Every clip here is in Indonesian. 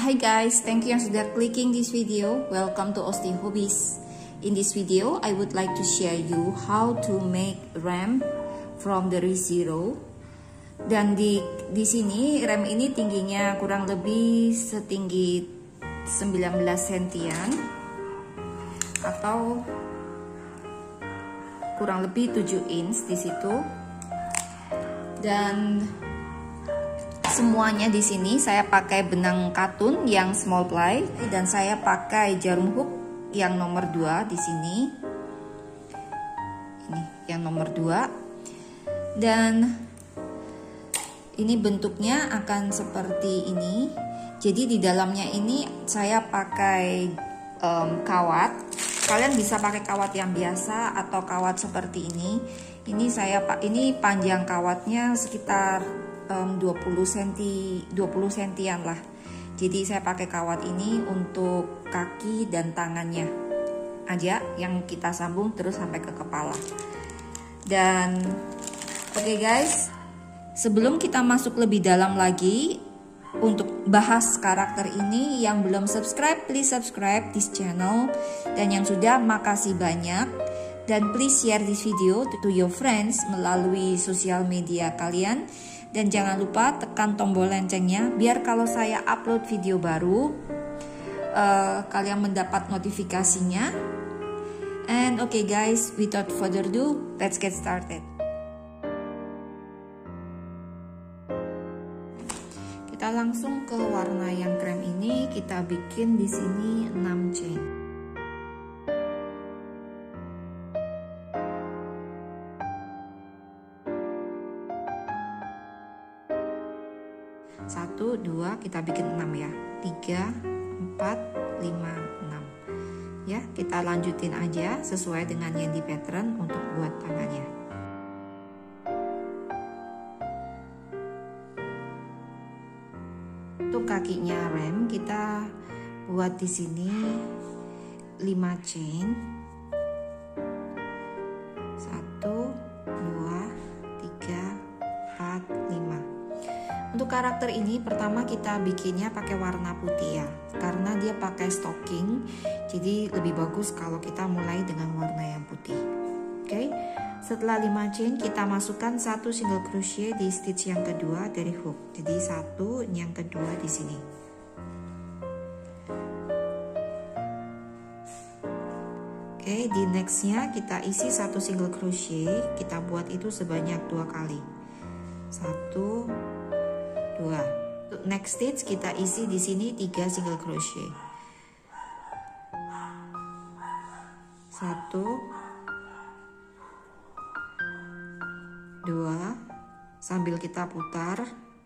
Hi guys, thank you yang sudah clicking this video. Welcome to Osti Hobbies. In this video, I would like to share you how to make rem from dari zero. Dan di sini rem ini tingginya kurang lebih setinggi 19 sentian atau kurang lebih 7 inch di situ. Dan semuanya di sini saya pakai benang katun yang small ply dan saya pakai jarum hook yang nomor 2 di sini. Ini yang nomor 2. Dan ini bentuknya akan seperti ini. Jadi di dalamnya ini saya pakai kawat. Kalian bisa pakai kawat yang biasa atau kawat seperti ini. Ini panjang kawatnya sekitar 20 sentian lah. Jadi saya pakai kawat ini untuk kaki dan tangannya aja yang kita sambung terus sampai ke kepala. Dan oke guys, sebelum kita masuk lebih dalam lagi untuk bahas karakter ini, yang belum subscribe please subscribe this channel, dan yang sudah makasih banyak. Dan please share this video to your friends melalui sosial media kalian. Dan jangan lupa tekan tombol loncengnya biar kalau saya upload video baru kalian mendapat notifikasinya. And okay guys, without further ado, let's get started. Kita langsung ke warna yang krem ini. Kita bikin di sini 6 chain. Satu, dua, kita bikin 6 ya. 3, 4, 5, 6. Ya, kita lanjutin aja sesuai dengan yang di pattern untuk buat tangannya. Untuk kakinya rem kita buat di sini 5 chain. 1, 2, 3, 4, 5. Untuk karakter ini pertama kita bikinnya pakai warna putih ya, karena dia pakai stocking, jadi lebih bagus kalau kita mulai dengan warna yang putih. Oke, setelah 5 chain kita masukkan 1 single crochet di stitch yang kedua dari hook. Jadi 1 yang kedua di sini. Oke, di nextnya kita isi 1 single crochet, kita buat itu sebanyak 2 kali. 1, 2. Untuk next stitch kita isi di sini 3 single crochet. 1, 2, sambil kita putar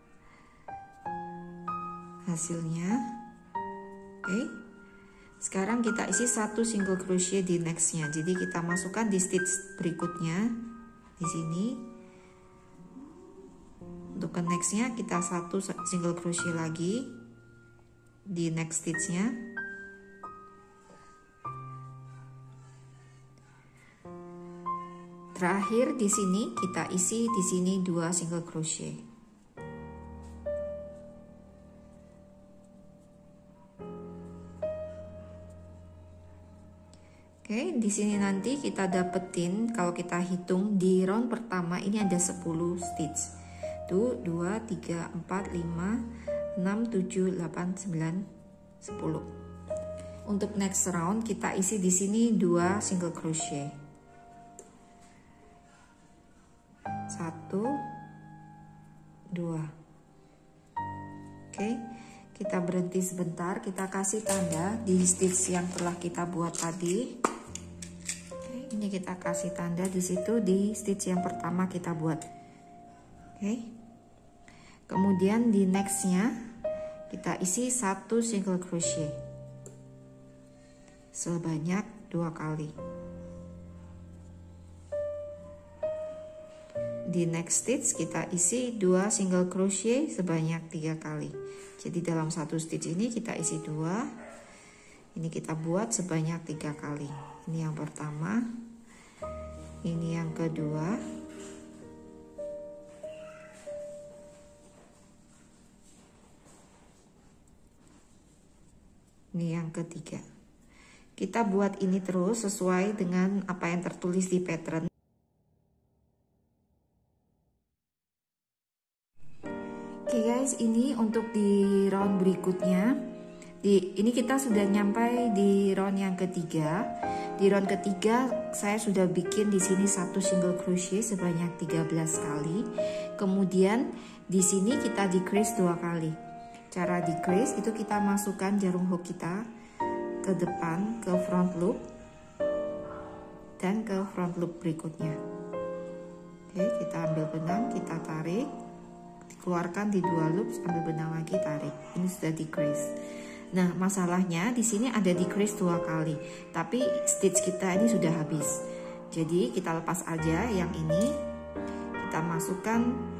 hasilnya. Oke. Sekarang kita isi 1 single crochet di nextnya. Jadi kita masukkan di stitch berikutnya di sini. Untuk ke nextnya kita 1 single crochet lagi di next stitchnya. Terakhir di sini kita isi di sini 2 single crochet. Oke, di sini nanti kita dapetin kalau kita hitung di round pertama ini ada 10 stitch. 1, 2, 3, 4, 5, 6, 7, 8, 9, 10. Untuk next round kita isi di sini 2 single crochet. 1, 2. Oke, kita berhenti sebentar, kita kasih tanda di stitch yang telah kita buat tadi. Oke, ini kita kasih tanda di situ di stitch yang pertama kita buat. Oke. Kemudian di nextnya kita isi 1 single crochet sebanyak 2 kali. Di next stitch kita isi 2 single crochet sebanyak 3 kali. Jadi dalam satu stitch ini kita isi 2. Ini kita buat sebanyak 3 kali. Ini yang pertama, ini yang kedua. Ini yang ketiga. Kita buat ini terus sesuai dengan apa yang tertulis di pattern. Oke guys, ini untuk di round berikutnya. Ini kita sudah nyampai di round yang ketiga. Di round ketiga saya sudah bikin di sini satu single crochet sebanyak 13 kali. Kemudian di sini kita decrease 2 kali. Cara decrease itu kita masukkan jarum hook kita ke depan, ke front loop dan ke front loop berikutnya. Oke, kita ambil benang, kita tarik, keluarkan di 2 loop, ambil benang lagi, tarik. Ini sudah decrease. Nah, masalahnya di sini ada decrease 2 kali, tapi stitch kita ini sudah habis. Jadi kita lepas aja yang ini, kita masukkan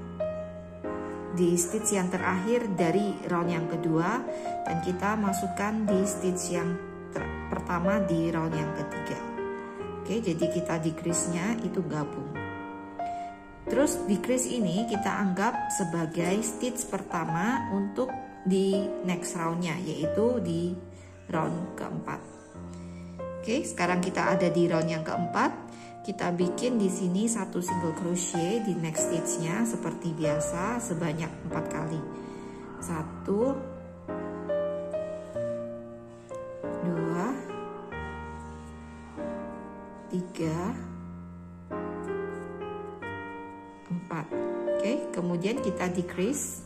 di stitch yang terakhir dari round yang kedua, dan kita masukkan di stitch yang pertama di round yang ketiga. Oke, jadi kita decrease-nya itu gabung. Terus decrease ini kita anggap sebagai stitch pertama untuk di next roundnya, yaitu di round keempat. Oke, sekarang kita ada di round yang keempat. Kita bikin di sini satu single crochet di next stitch-nya seperti biasa sebanyak 4 kali. 1, 2, 3, 4. Oke, kemudian kita decrease.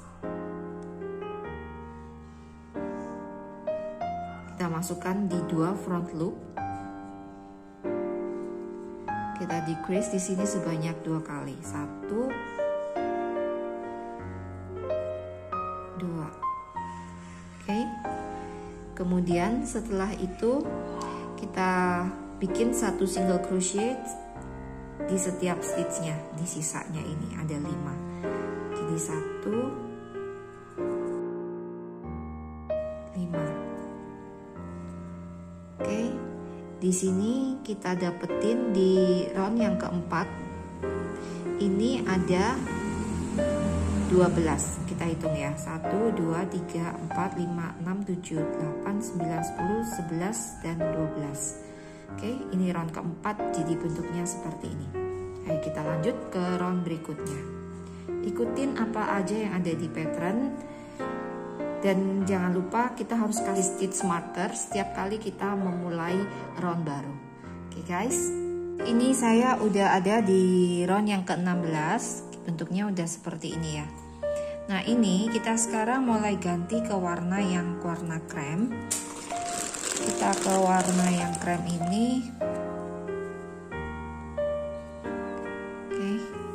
Kita masukkan di 2 front loop. Kita decrease di sini sebanyak 2 kali. 1, 2. Oke. Kemudian setelah itu kita bikin satu single crochet di setiap stitchnya. Di sisanya ini ada 5. Jadi 1, 5. Oke, di sini kita dapetin di round yang keempat ini ada 12. Kita hitung ya, 1, 2, 3, 4, 5, 6, 7, 8, 9, 10, 11, dan 12. Oke, ini round keempat, jadi bentuknya seperti ini. Ayo kita lanjut ke round berikutnya. Ikutin apa aja yang ada di pattern. Dan jangan lupa kita harus kasih stitch marker setiap kali kita memulai round baru. Oke guys, ini saya udah ada di round yang ke-16. Bentuknya udah seperti ini ya. Nah ini kita sekarang mulai ganti ke warna yang warna krem. Kita ke warna yang krem ini. Oke,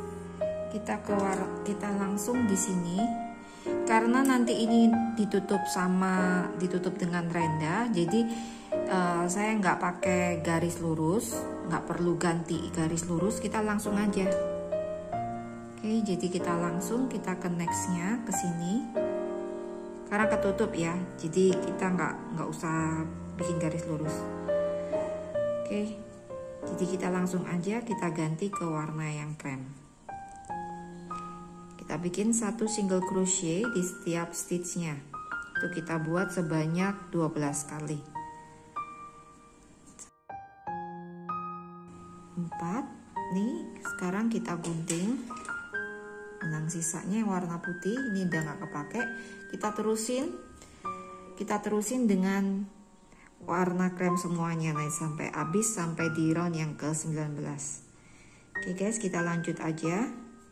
kita langsung di sini. Karena nanti ini ditutup dengan renda, jadi saya nggak pakai garis lurus, nggak perlu ganti garis lurus, kita langsung aja. Oke, jadi kita ke nextnya ke sini. Karena ketutup ya, jadi kita nggak usah bikin garis lurus. Oke, jadi kita langsung aja kita ganti ke warna yang krem. Kita bikin satu single crochet di setiap stitchnya. Itu kita buat sebanyak 12 kali. 4. Nih, sekarang kita gunting. Benang sisanya yang warna putih, ini udah nggak kepake. Kita terusin dengan warna krem semuanya, nah sampai habis, sampai di round yang ke-19. Oke guys, kita lanjut aja.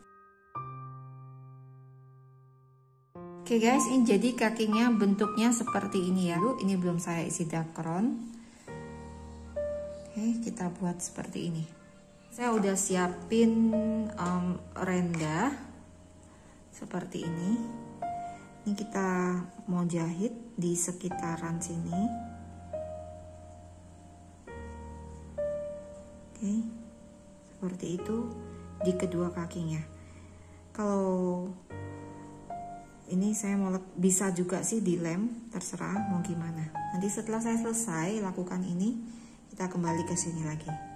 Oke guys, ini jadi kakinya bentuknya seperti ini ya. Ini belum saya isi dakron. Oke, kita buat seperti ini. Saya udah siapin renda seperti ini. Ini kita mau jahit di sekitaran sini. Oke, seperti itu di kedua kakinya. Kalau ini saya mau bisa juga sih dilem, terserah mau gimana. Nanti setelah saya selesai lakukan ini, kita kembali ke sini lagi.